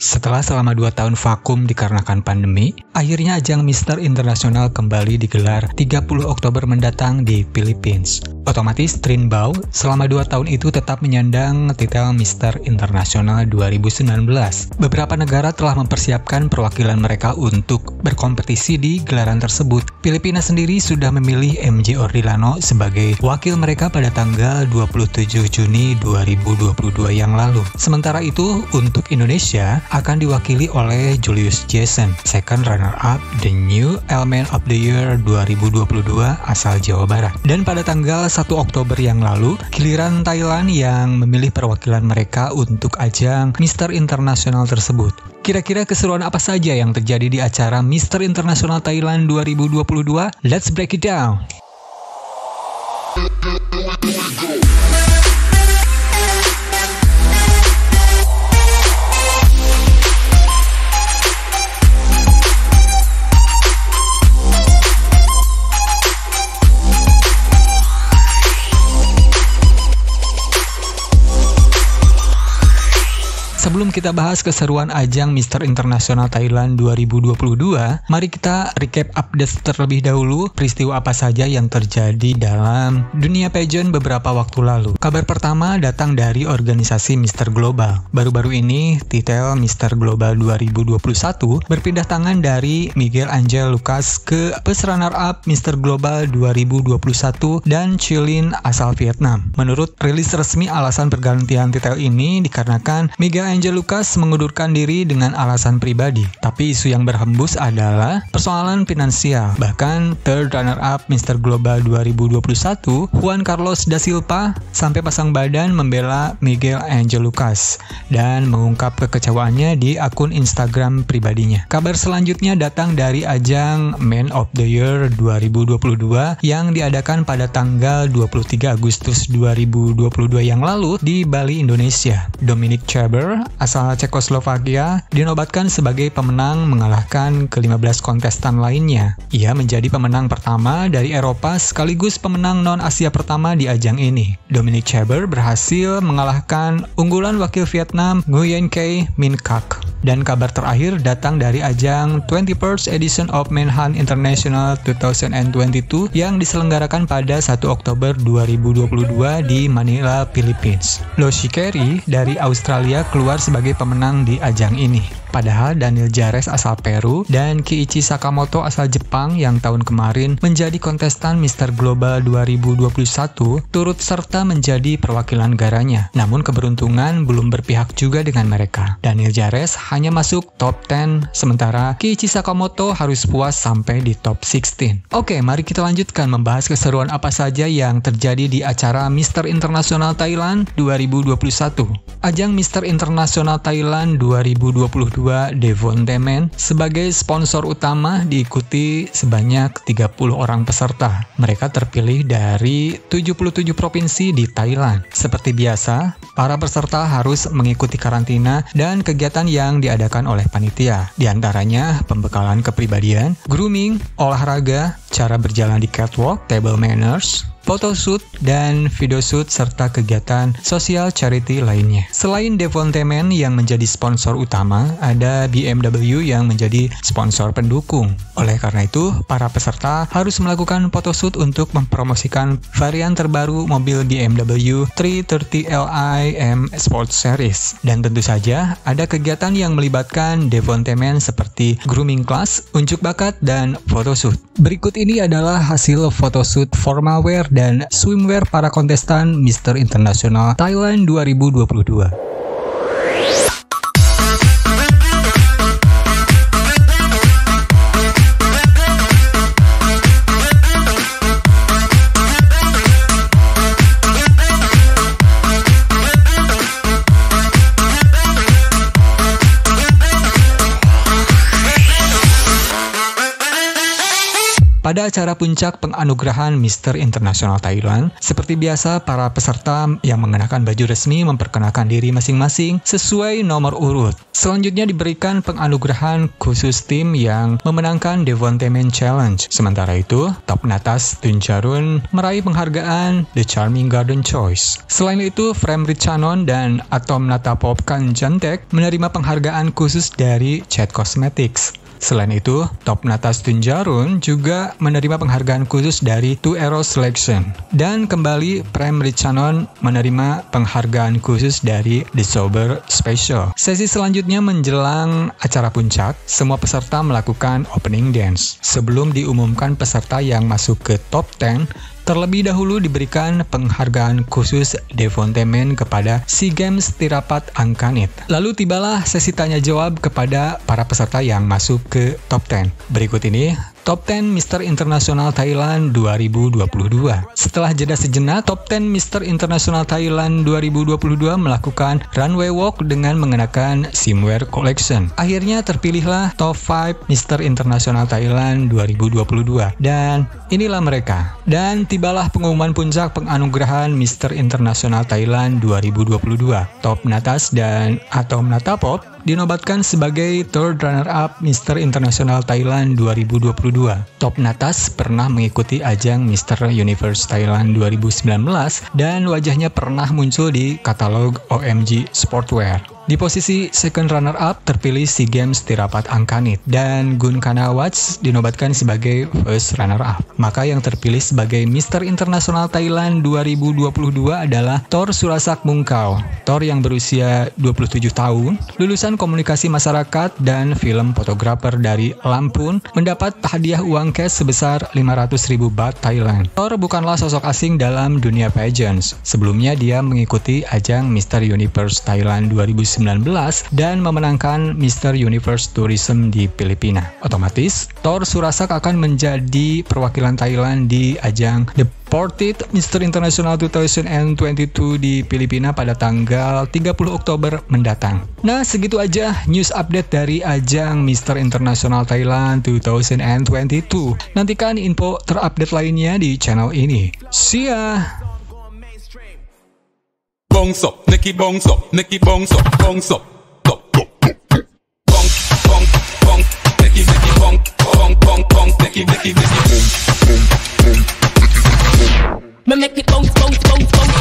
Setelah selama 2 tahun vakum dikarenakan pandemi, akhirnya ajang Mr. International kembali digelar 30 Oktober mendatang di Philippines. Otomatis Trinh Bau selama 2 tahun itu tetap menyandang titel Mr. International 2019. Beberapa negara telah mempersiapkan perwakilan mereka untuk berkompetisi di gelaran tersebut. Filipina sendiri sudah memilih MJ Ordilano sebagai wakil mereka pada tanggal 27 Juni 2022 yang lalu. Sementara itu, untuk Indonesia akan diwakili oleh Julius Jason, second runner-up The New Element of the Year 2022 asal Jawa Barat. Dan pada tanggal 1 Oktober yang lalu, giliran Thailand yang memilih perwakilan mereka untuk ajang Mr. International tersebut. Kira-kira keseruan apa saja yang terjadi di acara Mr. International Thailand 2022? Let's break it down! Sebelum kita bahas keseruan ajang Mr. International Thailand 2022, mari kita recap update terlebih dahulu peristiwa apa saja yang terjadi dalam dunia pageant beberapa waktu lalu. Kabar pertama datang dari organisasi Mr. Global. Baru-baru ini, titel Mr. Global 2021 berpindah tangan dari Miguel Angel Lucas ke Best Runner-up Mr. Global 2021 dan Chilin asal Vietnam. Menurut rilis resmi, alasan pergantian titel ini dikarenakan Miguel Angel Lucas mengundurkan diri dengan alasan pribadi. Tapi isu yang berhembus adalah persoalan finansial. Bahkan third runner-up Mr. Global 2021, Juan Carlos da Silva, sampai pasang badan membela Miguel Angel Lucas dan mengungkap kekecewaannya di akun Instagram pribadinya. Kabar selanjutnya datang dari ajang Man of the Year 2022 yang diadakan pada tanggal 23 Agustus 2022 yang lalu di Bali, Indonesia. Dominic Chaber asal Cekoslovakia dinobatkan sebagai pemenang mengalahkan ke-15 kontestan lainnya. Ia menjadi pemenang pertama dari Eropa sekaligus pemenang non-Asia pertama di ajang ini. Dominic Chaber berhasil mengalahkan unggulan wakil Vietnam Nguyen Khai Minh Kach. Dan kabar terakhir datang dari ajang 21st Edition of Manhunt International 2022 yang diselenggarakan pada 1 Oktober 2022 di Manila, Philippines. Lo Shikeri dari Australia keluar sebagai pemenang di ajang ini. Padahal Daniel Jarez asal Peru dan Kiichi Sakamoto asal Jepang yang tahun kemarin menjadi kontestan Mr. Global 2021 turut serta menjadi perwakilan negaranya. Namun keberuntungan belum berpihak juga dengan mereka. Daniel Jarez hanya masuk top 10, sementara Kiichi Sakamoto harus puas sampai di top 16. Oke, mari kita lanjutkan membahas keseruan apa saja yang terjadi di acara Mr. International Thailand 2021. Ajang Mr. International Thailand 2022 Devon Temen sebagai sponsor utama diikuti sebanyak 30 orang peserta. Mereka terpilih dari 77 provinsi di Thailand. Seperti biasa, para peserta harus mengikuti karantina dan kegiatan yang diadakan oleh panitia. Di antaranya pembekalan kepribadian, grooming, olahraga, cara berjalan di catwalk, table manners, photoshoot, dan videoshoot, serta kegiatan sosial charity lainnya. Selain Devon Temen yang menjadi sponsor utama, ada BMW yang menjadi sponsor pendukung. Oleh karena itu, para peserta harus melakukan photoshoot untuk mempromosikan varian terbaru mobil BMW 330 Li M Sport Series. Dan tentu saja, ada kegiatan yang melibatkan Devon Temen seperti grooming class, unjuk bakat, dan photoshoot. Berikut ini adalah hasil photoshoot formal wear dan swimwear para kontestan Mr. International Thailand 2022. Pada acara puncak penganugerahan Mr. International Thailand, seperti biasa para peserta yang mengenakan baju resmi memperkenalkan diri masing-masing sesuai nomor urut. Selanjutnya diberikan penganugerahan khusus tim yang memenangkan Devontainment Challenge. Sementara itu, Top Natas Tunjarun meraih penghargaan The Charming Garden Choice. Selain itu, Frame Richanon dan Atom Natapop Kanjantek menerima penghargaan khusus dari Chat Cosmetics. Selain itu, Top Natas Tunjarun juga menerima penghargaan khusus dari Two Arrow Selection. Dan kembali, Prem Richanon menerima penghargaan khusus dari The Sober Special. Sesi selanjutnya menjelang acara puncak, semua peserta melakukan opening dance. Sebelum diumumkan peserta yang masuk ke top 10, terlebih dahulu diberikan penghargaan khusus Devontainment kepada SEA Games Tirapat Angkanit. Lalu tibalah sesi tanya jawab kepada para peserta yang masuk ke top 10. Berikut ini Top 10 Mr. International Thailand 2022. Setelah jeda sejenak, Top 10 Mr. International Thailand 2022 melakukan runway walk dengan mengenakan swimwear collection. Akhirnya terpilihlah Top 5 Mr. International Thailand 2022. Dan inilah mereka. Dan tibalah pengumuman puncak penganugerahan Mr. International Thailand 2022. Top Natas dan Atom Natapop dinobatkan sebagai third runner-up Mr. International Thailand 2022. Top Natas pernah mengikuti ajang Mr. Universe Thailand 2019 dan wajahnya pernah muncul di katalog OMG Sportwear. Di posisi second runner-up terpilih SEA Games Tirapat Angkanit dan Gun Kanawats dinobatkan sebagai first runner-up. Maka yang terpilih sebagai Mr. International Thailand 2022 adalah Thor Surasak Mungkau. Thor yang berusia 27 tahun, lulusan komunikasi masyarakat dan film fotografer dari Lampun, mendapat hadiah uang cash sebesar 500.000 baht Thailand. Thor bukanlah sosok asing dalam dunia pageants. Sebelumnya dia mengikuti ajang Mr. Universe Thailand 2019 dan memenangkan Mr. Universe Tourism di Filipina. Otomatis, Thor Surasak akan menjadi perwakilan Thailand di ajang The 40th Mr. International 2022 di Filipina pada tanggal 30 Oktober mendatang. Nah, segitu aja news update dari ajang Mr. International Thailand 2022. Nantikan info terupdate lainnya di channel ini. See ya! Bounce up, Nicky bounce up, Nicky bounce up, bounce up, up, up, up. Bounce, bounce, bounce, Nicky, Nicky, bounce, bounce, bounce, bounce, Nicky, Nicky, Nicky.